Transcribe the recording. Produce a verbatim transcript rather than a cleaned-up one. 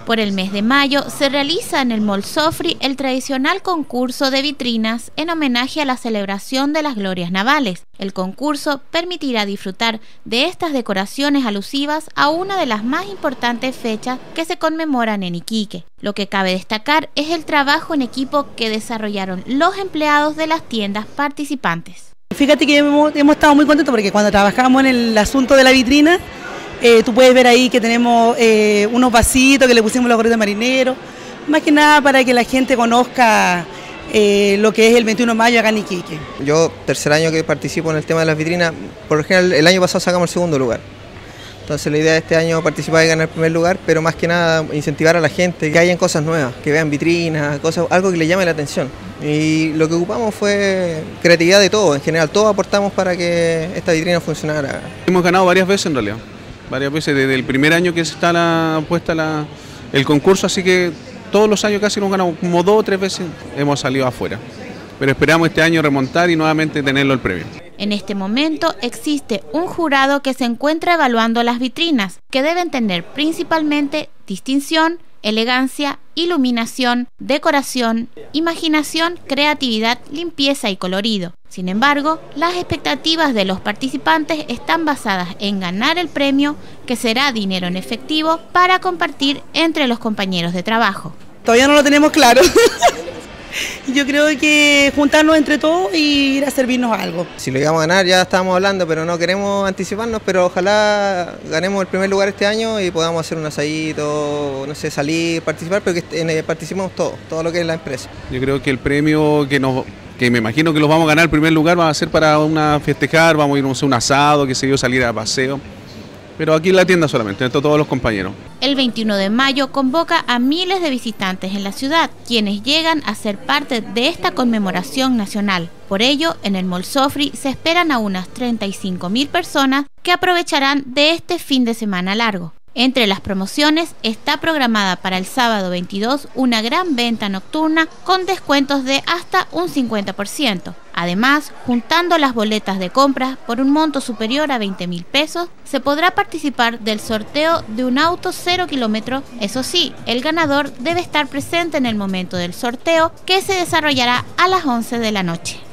Por el mes de mayo se realiza en el Mall Sofri el tradicional concurso de vitrinas en homenaje a la celebración de las glorias navales. El concurso permitirá disfrutar de estas decoraciones alusivas a una de las más importantes fechas que se conmemoran en Iquique. Lo que cabe destacar es el trabajo en equipo que desarrollaron los empleados de las tiendas participantes. Fíjate que hemos, hemos estado muy contentos porque cuando trabajamos en el asunto de la vitrina, Eh, tú puedes ver ahí que tenemos eh, unos vasitos que le pusimos los gorritos marineros, más que nada para que la gente conozca eh, lo que es el veintiuno de mayo acá en Iquique. Yo, tercer año que participo en el tema de las vitrinas, por lo general el año pasado sacamos el segundo lugar. Entonces la idea de este año es participar y ganar el primer lugar, pero más que nada incentivar a la gente, que hayan cosas nuevas, que vean vitrinas, cosas, algo que les llame la atención. Y lo que ocupamos fue creatividad de todos, en general todos aportamos para que esta vitrina funcionara. Hemos ganado varias veces en realidad. varias veces desde el primer año que está la, puesta la, el concurso, así que todos los años casi nos ganamos, como dos o tres veces hemos salido afuera. Pero esperamos este año remontar y nuevamente tenerlo el premio. En este momento existe un jurado que se encuentra evaluando las vitrinas, que deben tener principalmente distinción, elegancia, iluminación, decoración, imaginación, creatividad, limpieza y colorido. Sin embargo, las expectativas de los participantes están basadas en ganar el premio, que será dinero en efectivo para compartir entre los compañeros de trabajo. Todavía no lo tenemos claro. Yo creo que juntarnos entre todos y ir a servirnos algo. Si lo llegamos a ganar ya estábamos hablando, pero no queremos anticiparnos, pero ojalá ganemos el primer lugar este año y podamos hacer un asadito, no sé, salir, participar, pero que participemos todos, todo lo que es la empresa. Yo creo que el premio que nos, que me imagino que los vamos a ganar el primer lugar va a ser para una festejar, vamos a ir a un asado, que se dio salir a paseo. Pero aquí en la tienda solamente, entre todos los compañeros. El veintiuno de mayo convoca a miles de visitantes en la ciudad, quienes llegan a ser parte de esta conmemoración nacional. Por ello, en el Mall Sofri se esperan a unas treinta y cinco mil personas que aprovecharán de este fin de semana largo. Entre las promociones está programada para el sábado veintidós una gran venta nocturna con descuentos de hasta un cincuenta por ciento. Además, juntando las boletas de compras por un monto superior a veinte mil pesos, se podrá participar del sorteo de un auto cero kilómetros. Eso sí, el ganador debe estar presente en el momento del sorteo, que se desarrollará a las once de la noche.